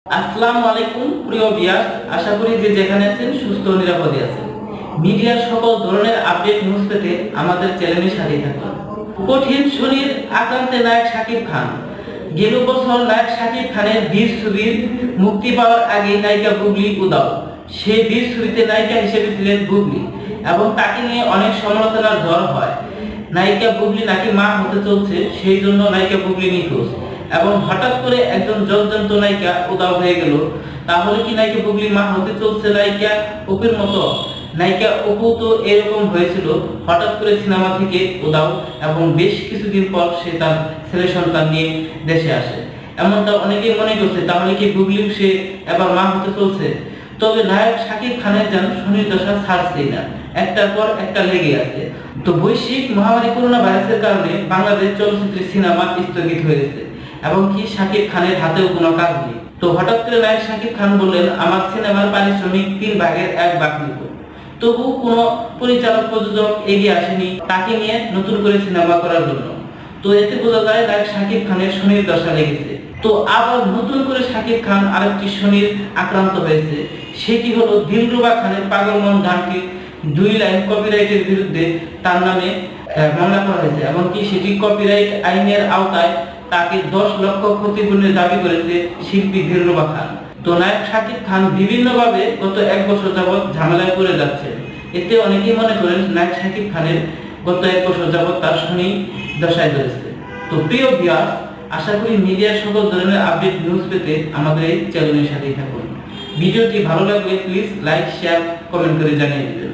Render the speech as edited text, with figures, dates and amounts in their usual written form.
আসসালামু আলাইকুম প্রিয় ভিউয়ার্স, আশা করি যে যেখানে আছেন সুস্থ ও নিরাপদে আছেন। মিডিয়ার সকল ধরনের আপডেট নিউজ পেতে আমাদের চ্যানেলের সাথে থাকুন। কঠিন শনির আক্রান্তে নায়ক শাকিব খান। গেল বছর নায়ক শাকিব খানের বীর ছবির মুক্তি পাওয়ার আগে নায়িকা বুবলি উদাও। সেই বীর ছবিতে নায়িকা হিসেবে ছিলেন বুবলি এবং তাকে নিয়ে অনেক সমালোচনার ঝড় হয়। নায়িকা বুবলি নাকি মা হতে চলছে, সেই জন্য নায়িকা বুবলি নিখোঁজ এবং হঠাৎ করে একজন জলজন্ত নায়িকা উদাও হয়ে গেল। তাহলে কি নায়িকা বুবলি মা হতে চলছে নায়িকা অপুর মতো? নায়িকা অপু তো এরকম হয়েছিল, হঠাৎ করে সিনেমা থেকে উদাও এবং বেশ কিছুদিন পর সে তার ছেলে সন্তান নিয়ে দেশে আসে। এমনটা অনেকেই মনে করছে, তাহলে কি বুবলিও সে এবার মা হতে চলছে? তবে নায়ক শাকিব খানের যেন শনির দশা ছাড়ছেই না, একটার পর একটা লেগে আছে। তো বৈশ্বিক মহামারী করোনা ভাইরাসের কারণে বাংলাদেশ চলচ্চিত্রের সিনেমা স্থগিত হয়েছে এবং কি শাকিব খানের হাতেও কোনো কাজ নেই। তো হঠাৎ করে নায়ক শাকিব খান বললেন, আমার সিনেমার পারিশ্রমিক 3/1 নিব। তবু কোনো পরিচালক প্রযোজক এগিয়ে আসেনি তাকে নিয়ে নতুন করে সিনেমা করার জন্য। তো এতে বোঝা যায় নায়ক শাকিব খানের শনির দশা লেগেছে। তো আবার নতুন করে শাকিব খান আরেকটি শনির আক্রান্ত হয়েছে, সেটি হলো দিলরুবা খানের পাগল মন গানটি 2 লাইন কপিরাইটের বিরুদ্ধে তার নামে মামলা করা হয়েছে এবং কি সেটি কপিরাইট আইনের আওতায় তাকে 10 লক্ষ ক্ষতিপূরণের দাবি করেছে শিল্পী দিলরুবা খান। তো নায়ক শাকিব খান বিভিন্নভাবে গত 1 বছর যাবৎ ঝামেলায় পড়ে যাচ্ছে। এতে অনেকেই মনে করেন নায়ক শাকিব খানের গত 1 বছর যাবৎ তার শনি দশায় ধরেছে। তো প্রিয় ভিউয়ার্স, আশা করি মিডিয়ার সকল ধরনের আপডেট নিউজ পেতে আমাদের এই চ্যানেলের সাথেই থাকুন। ভিডিওটি ভালো লাগলে প্লিজ লাইক, শেয়ার, কমেন্ট করে জানিয়ে দিবেন।